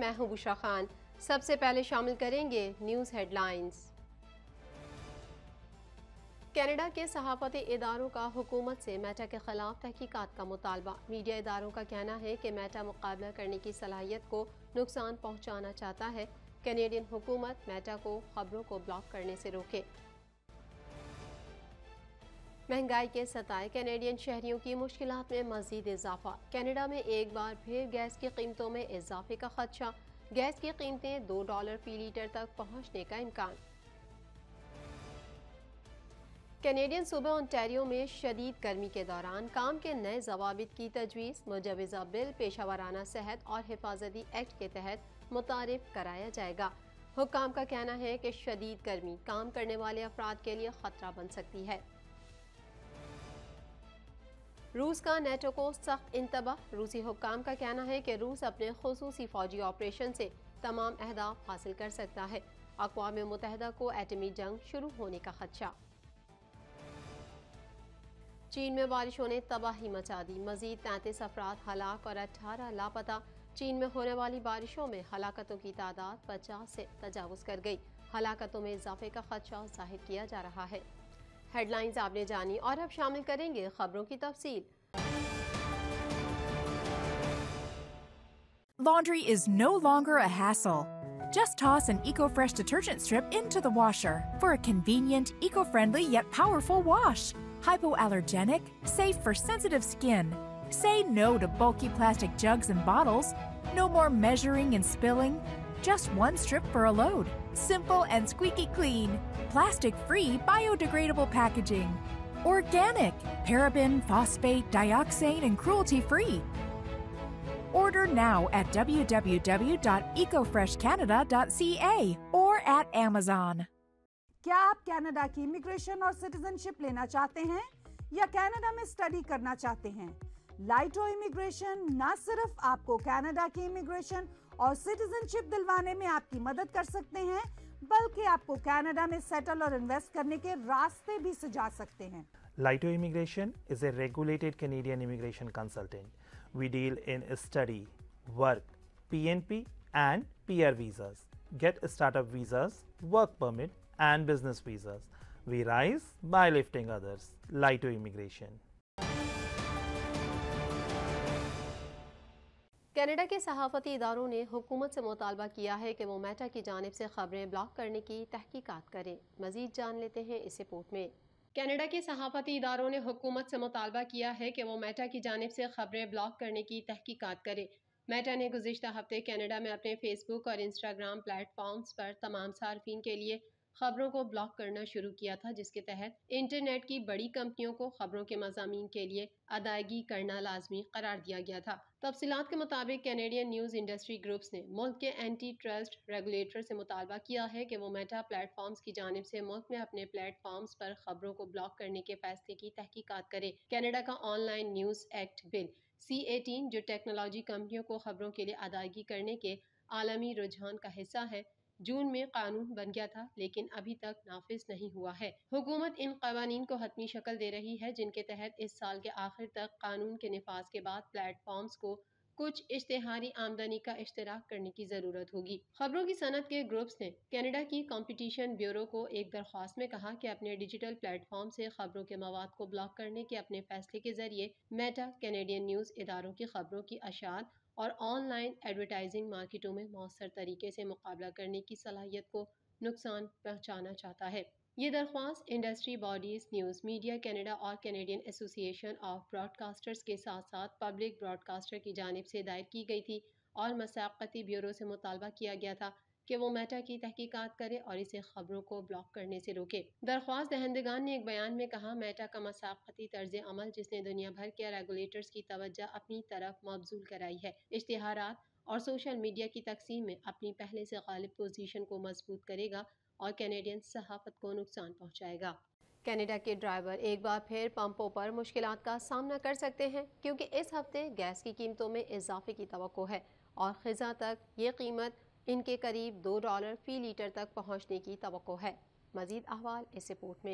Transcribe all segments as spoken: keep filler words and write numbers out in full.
मैं हूं बुशरा खान। सबसे पहले शामिल करेंगे न्यूज़ हेडलाइंस। कनाडा के सहाफती इदारों का हुकूमत से मेटा के खिलाफ तहकीकात का मुतालबा। मीडिया इदारों का कहना है कि मेटा मुकाबला करने की सलाहियत को नुकसान पहुंचाना चाहता है। कैनेडियन हुकूमत मेटा को खबरों को ब्लॉक करने से रोके। महंगाई के सताए कैनेडियन शहरियों की मुश्किलात में मजीद इजाफा। कनाडा में एक बार फिर गैस की कीमतों में इजाफे का खदशा। गैस की कीमतें दो डॉलर फी लीटर तक पहुंचने का इम्कान। कैनेडियन सूबे ओंटारियो में शदीद गर्मी के दौरान काम के नए जवाबित की तजवीज़। मुजवजा बिल पेशावराना सेहत और हिफाजती एक्ट के तहत मुतारिफ कराया जाएगा। हुक्काम का कहना है कि शदीद गर्मी काम करने वाले अफराद के लिए खतरा बन सकती है। रूस का नेटो को सख्त इंतबाह। रूसी हुक्काम का कहना है कि रूस अपने खुसूसी फौजी ऑपरेशन से तमाम अहदाफ हासिल कर सकता है। अक़वाम मुत्तहिदा को एटमी जंग शुरू होने का खदशा। चीन में बारिशों ने तबाही मचा दी। मजीद तैंतीस अफराद हलाक और अठारह लापता। चीन में होने वाली बारिशों में हलाकतों की तादाद पचास से तजावुज कर गई। हलाकतों में इजाफे का खदशा जाहिर किया जा रहा है। हेडलाइंस आपने जानी और अब शामिल करेंगे खबरों की तफसील। Laundry is no longer a hassle. Just toss an EcoFresh detergent strip into the washer for a convenient, eco-friendly yet powerful wash. Hypoallergenic, safe for sensitive skin. Say no to bulky plastic jugs and bottles. No more measuring and spilling. Just one strip for a load. Simple and squeaky clean. Plastic-free, biodegradable packaging. Organic, paraben, phosphate, dioxane, and cruelty-free. Order now at w w w dot eco fresh canada dot c a or at Amazon. क्या आप Canada की immigration और citizenship लेना चाहते हैं या Canada में study करना चाहते हैं? लाइटो इमिग्रेशन न सिर्फ आपको कनाडा की इमिग्रेशन और सिटीजनशिप दिलवाने में आपकी मदद कर सकते हैं, बल्कि आपको कनाडा में सेटल और इन्वेस्ट करने के रास्ते भी सुझा सकते हैं। Laito Immigration is a regulated Canadian immigration consultant. We deal in study, work, P N P and P R visas. Get startup visas, work permit and business visas. We rise by lifting others. Laito Immigration. Canada के सहाफती इदारों ने हुकूमत से मुतालबा किया है कि वो मेटा की जानिब से खबरें ब्लॉक करने की तहकीकात करें। मजीद जान लेते हैं इस रिपोर्ट में। कनाडा के सहाफती इदारों ने हुकूमत से मुतालबा किया है कि वो मेटा की जानिब से खबरें ब्लॉक करने की तहकीकात करे। मेटा ने गुज़िश्ता हफ्ते कनाडा में अपने फेसबुक और इंस्टाग्राम प्लेटफॉर्म्स पर तमाम सार्फिन के लिए खबरों को ब्लॉक करना शुरू किया था, जिसके तहत इंटरनेट की बड़ी कंपनियों को खबरों के मज़ामीन के लिए अदायगी करना लाजमी करार दिया गया था। तफसीलात के मुताबिक कैनेडियन न्यूज़ इंडस्ट्री ग्रुप्स ने मुल्क के एंटी ट्रस्ट रेगुलेटर से मुतालबा किया है कि वो मेटा प्लेटफॉर्म्स की जानिब से मुल्क में अपने प्लेटफॉर्म्स पर खबरों को ब्लॉक करने के फैसले की तहकीकात करे। कनाडा का online news act bill C eighteen, जो टेक्नोलॉजी कंपनियों को खबरों के लिए अदायगी करने के आलमी रुझान का हिस्सा है, जून में कानून बन गया था, लेकिन अभी तक नाफिज नहीं हुआ है। हुकूमत इन कवानीन को हतमी शक्ल दे रही है, जिनके तहत इस साल के आखिर तक कानून के निफाज के बाद प्लेटफॉर्म्स को कुछ इश्तेहारी आमदनी का इश्तराक करने की जरूरत होगी। खबरों की सनत के ग्रुप्स ने कनाडा की कंपटीशन ब्यूरो को एक दरख्वास्त में कहा कि अपने डिजिटल प्लेटफॉर्म से खबरों के मवाद को ब्लॉक करने के अपने फैसले के जरिए मेटा कैनेडियन न्यूज़ इदारों की खबरों की अशात और ऑनलाइन एडवर्टाइजिंग मार्केटों में मौसर तरीके से मुकाबला करने की सलाहियत को नुकसान पहुंचाना चाहता है। ये दरख्वास्त industry bodies, news media Canada और कैनेडियन एसोसिएशन ऑफ ब्रॉडकास्टर्स के साथ साथ पब्लिक ब्रॉडकास्टर की जानिब से दायर की गई थी और मसाक़ती ब्यूरो से मुतालबा किया गया था कि वो मेटा की तहकीकात करे और इसे खबरों को ब्लॉक करने से रोके। दरख्वास्त दहंदगान ने एक बयान में कहा, मेटा का मसाक़ती तर्ज अमल जिसने दुनिया भर के रेगुलेटर्स की तवज्जो अपनी तरफ मबजूल कराई है, इश्तिहारात और सोशल मीडिया की तकसीम में अपनी पहले से गालिब पोजीशन को मजबूत करेगा और कैनेडियन सहाफत को नुकसान पहुँचाएगा। कनाडा के ड्राइवर एक बार फिर पंपों पर मुश्किलात का सामना कर सकते हैं, क्योंकि इस हफ्ते गैस की कीमतों में इजाफे की तवक्को है और ख़िज़ा तक ये कीमत इनके करीब दो डॉलर फी लीटर तक पहुंचने की तवक्को है। मजीद अहवाल इस रिपोर्ट में।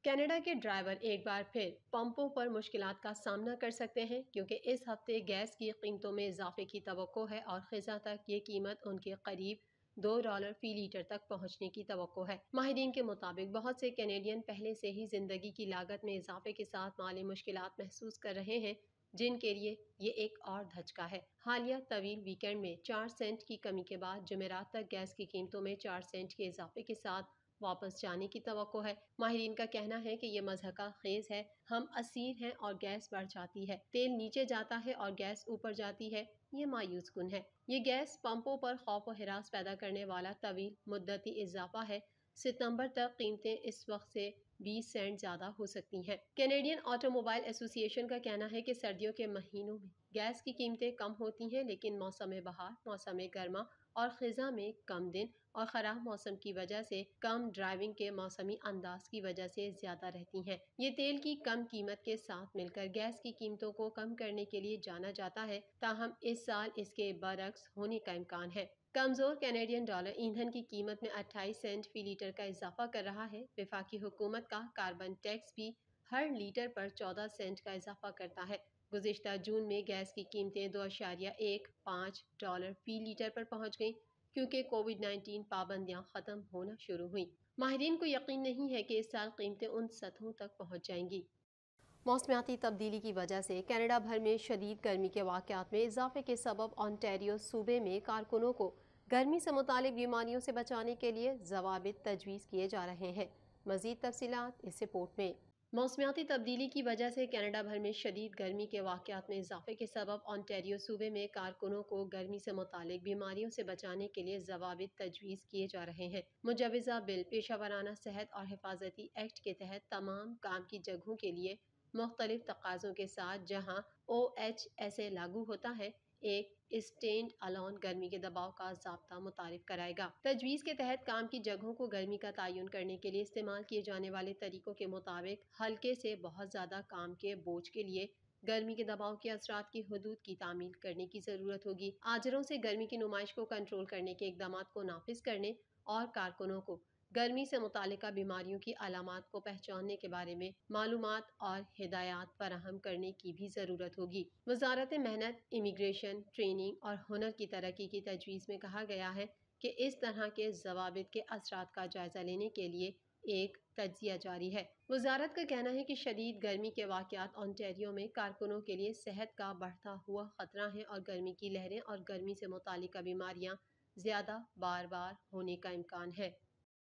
कनाडा के ड्राइवर एक बार फिर पंपों पर मुश्किलात का सामना कर सकते हैं क्योंकि इस हफ्ते गैस की कीमतों में इजाफे की तवक्को है और खिज़ा तक ये कीमत उनके करीब दो डॉलर फी लीटर तक पहुंचने की तवक्को है। माहिरीन के मुताबिक बहुत से कैनेडियन पहले से ही जिंदगी की लागत में इजाफे के साथ माली मुश्किलात महसूस कर रहे हैं, जिनके लिए ये एक और धचका है। हालिया तवील वीकेंड में चार सेंट की कमी के बाद जुमेरात तक गैस की कीमतों में चार सेंट के इजाफे के साथ वापस जाने की तवक्को है। माहिरीन का कहना है कि ये मज़हका खेज है। हम असीर हैं और गैस बढ़ जाती है, तेल नीचे जाता है और गैस ऊपर जाती है। ये मायूस कुन है। ये गैस पंपों पर खौफ व हिरास पैदा करने वाला तवील मुद्दती इजाफा है। सितंबर तक कीमतें इस वक्त से बीस सेंट ज्यादा हो सकती हैं। कैनेडियन ऑटोमोबाइल एसोसिएशन का कहना है कि सर्दियों के महीनों में गैस की कीमतें कम होती हैं, लेकिन मौसम बहार, मौसम गर्मा और खिजा में कम दिन और ख़राब मौसम की वजह से कम ड्राइविंग के मौसमी अंदाज की वजह से ज़्यादा रहती हैं। ये तेल की कम कीमत के साथ मिलकर गैस की कीमतों को कम करने के लिए जाना जाता है, ताहम इस साल इसके बरक्स होने का इम्कान है। कमज़ोर कैनेडियन डॉलर ईंधन की कीमत में अट्ठाईस सेंट फी लीटर का इजाफा कर रहा है। वफाकी हुकूमत का कार्बन टैक्स भी हर लीटर पर चौदह सेंट का इजाफा करता है। गुज़िश्ता जून में गैस की कीमतें दो अशारिया एक पाँच डॉलर फी लीटर पर पहुँच गईं क्योंकि कोविड नाइन्टीन पाबंदियां ख़त्म होना शुरू हुई। माहिरीन को यकीन नहीं है कि इस साल कीमतें उन सतहों तक पहुँच जाएंगी। मौसमियाती तब्दीली की वजह से कनाडा भर में शदीद गर्मी के वाक़यात में इजाफे के सबब ओंटारियो सूबे में कारकुनों को गर्मी से मुतालिक बीमारियों से बचाने के लिए ज़वाबित तजवीज़ किए जा रहे हैं। मज़ीद तफसीलात इस रिपोर्ट में। मौसमियाती तब्दीली की वजह से कनाडा भर में शदीद गर्मी के वाक़यात में इजाफे के सबब ओंटारियो सूबे में कारकुनों को गर्मी से मुतालिक बीमारियों से बचाने के लिए ज़वाबित तजवीज़ किए जा रहे हैं। मुजवज़ा बिल पेशा वराना सेहत और हिफाजती एक्ट के तहत तमाम काम की जगहों के लिए मुख्तलिफ तकाज़ों के साथ जहाँ ओ एच एस ए लागू होता है, एक स्टैंड अलोन गर्मी के दबाव का ज़ाब्ता मुतारिफ कराएगा। तजवीज़ के तहत काम की जगहों को गर्मी का तयन करने के लिए इस्तेमाल किए जाने वाले तरीकों के मुताबिक हल्के से बहुत ज़्यादा काम के बोझ के लिए गर्मी के दबाव के असरात की हदूद की तामील करने की ज़रूरत होगी। आजरों से गर्मी की नुमाइश को कंट्रोल करने के इक़दाम को नाफिज करने और कारकुनों को गर्मी से मुतालिका बीमारियों की अलामात को पहचानने के बारे में मालूमात और हिदायत फराहम करने की भी ज़रूरत होगी। वज़ारत मेहनत, इमिग्रेशन, ट्रेनिंग और हुनर की तरक्की की तजवीज़ में कहा गया है कि इस तरह के ज़वाबित के असरात का जायज़ा लेने के लिए एक तज्जिया जारी है। वज़ारत का कहना है कि शदीद गर्मी के वाक़यात ओंटारियो में कारकुनों के लिए सेहत का बढ़ता हुआ ख़तरा है और गर्मी की लहरें और गर्मी से मुतालिका बीमारियाँ ज़्यादा बार बार होने का इम्कान है।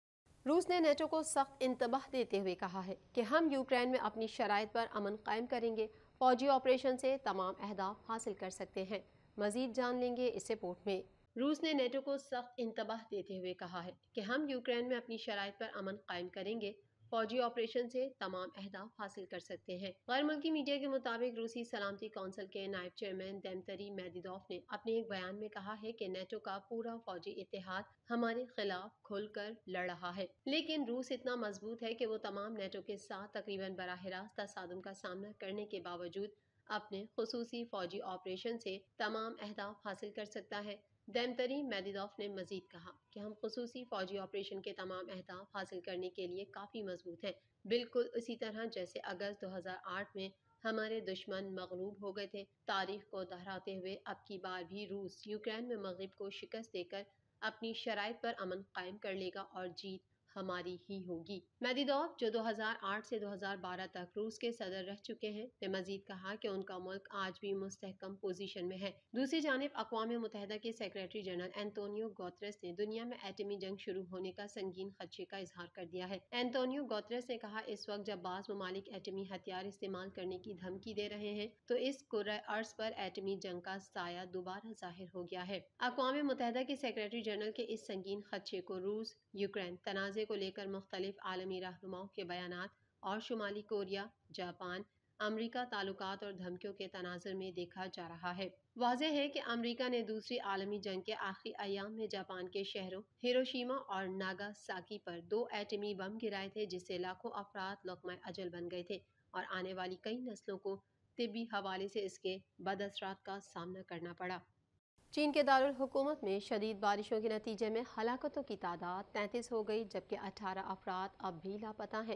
रूस ने नेटो को सख्त इंतबाह देते हुए कहा है कि हम यूक्रेन में अपनी शराइत पर अमन कायम करेंगे, फौजी ऑपरेशन से तमाम अहदाफ हासिल कर सकते हैं। मजीद जान लेंगे इस रिपोर्ट में। रूस ने नेटो को सख्त इंतबाह देते हुए कहा है कि हम यूक्रेन में अपनी शराइत पर अमन कायम करेंगे, फौजी ऑपरेशन से तमाम अहदाफ हासिल कर सकते हैं। गैर मुल्की मीडिया के मुताबिक रूसी सलामती कौंसिल के नायब चेयरमैन देमतरी मेदिदोव ने अपने एक बयान में कहा है कि नेटो का पूरा फौजी इत्तेहाद हमारे खिलाफ खुलकर लड़ रहा है, लेकिन रूस इतना मजबूत है कि वो तमाम नेटो के साथ तकरीबन बराह रास्त तसादुम का सामना करने के बावजूद अपने खुसूसी फौजी ऑपरेशन से तमाम अहदाफ हासिल कर सकता है। देमतरी मेदिदोव ने मजीद कहा कि हम खुसूसी फौजी ऑपरेशन के तमाम अहदाफ हासिल करने के लिए काफ़ी मजबूत हैं, बिल्कुल उसी तरह जैसे अगस्त दो हज़ार आठ में हमारे दुश्मन मगलूब हो गए थे। तारीख को दोहराते हुए अब की बार भी रूस यूक्रेन में मगरिब को शिकस्त देकर अपनी शराइत पर अमन कायम कर लेगा और जीत हमारी ही होगी। मेदिदोव, जो दो हज़ार आठ से दो हज़ार बारह तक रूस के सदर रह चुके हैं, ने मजीद कहा कि उनका मुल्क आज भी मुस्तहकम पोजीशन में है। दूसरी जानिब अक़वाम मुत्तहिदा के सेक्रेटरी जनरल एंटोनियो गुतेरेस ने दुनिया में एटमी जंग शुरू होने का संगीन खदशे का इजहार कर दिया है। एंटोनियो गुतेरेस ने कहा, इस वक्त जब बाज़ ममालिक एटमी हथियार इस्तेमाल करने की धमकी दे रहे हैं, तो इस कुर्रा अर्ज़ पर एटमी जंग का साया दोबारा जाहिर हो गया है। अक़वाम मुत्तहिदा के सेक्रेटरी जनरल के इस संगीन खदशे को रूस यूक्रेन तनाज़े को लेकर मुख्तलिफ आलमी रहनुमाओं के बयानात और शुमाली कोरिया, जापान, अमरीका ताल्लुकात और धमकियों के तनाज़ुर में देखा जा रहा है। वाज़ेह है कि अमरीका ने दूसरी आलमी जंग के आखिरी अयाम में जापान के शहरों हिरोशिमा और नागासाकी पर दो एटमी बम गिराए थे, जिससे लाखों अफराद लुक़मा अजल बन गए थे और आने वाली कई नस्लों को तिब्बी हवाले से इसके बदअसरात का सामना करना पड़ा। चीन के दारुल हुकूमत में शदीद बारिशों के नतीजे में हलाकतों की तादाद तैंतीस हो गई, जबकि अठारह अफराद अब भी लापता हैं।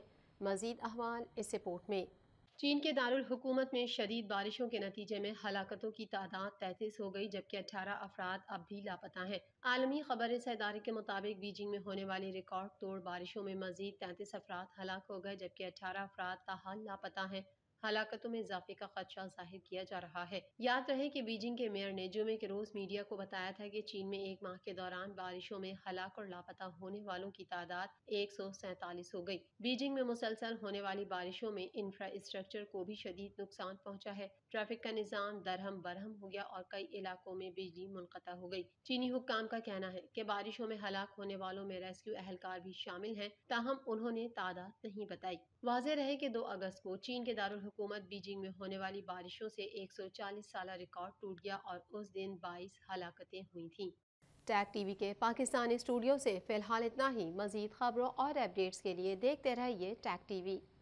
मजीद अहवाल इस रिपोर्ट में। चीन के दारुल हुकूमत में शदीद बारिशों के नतीजे में हलाकतों की तादाद तैंतीस हो गई, जबकि अठारह अफराद अब भी लापता हैं। आलमी खबर इदारे के मुताबिक बीजिंग में होने वाली रिकॉर्ड तोड़ बारिशों में मजीद तैंतीस अफराद हलाक हो गए, जबकि अठारह अफराद ताहाल लापता हैं। हलाकतों में इजाफे का खदशा जाहिर किया जा रहा है। याद रहे कि बीजिंग के मेयर ने जुमे के रोज मीडिया को बताया था कि चीन में एक माह के दौरान बारिशों में हलाक और लापता होने वालों की तादाद एक सौ सैतालीस हो गई। बीजिंग में मुसलसल होने वाली बारिशों में इंफ्रास्ट्रक्चर को भी शदीद नुकसान पहुंचा है। ट्रैफिक का निजाम दरहम बरहम हो गया और कई इलाकों में बिजली मुनक़ता हो गई। चीनी हुक्काम का कहना है कि बारिशों में हलाक होने वालों में रेस्क्यू एहलकार भी शामिल हैं, ताहम उन्होंने तादाद नहीं बताई। वाज़ेह रहे कि दो अगस्त को चीन के दारुल हुकूमत बीजिंग में होने वाली बारिशों से एक सौ चालीस साल रिकॉर्ड टूट गया और उस दिन बाईस हलाकतें हुई थीं। टैग टीवी के पाकिस्तानी स्टूडियो से फिलहाल इतना ही। मजीद खबरों और अपडेट्स के लिए देखते रहिए टैग टीवी।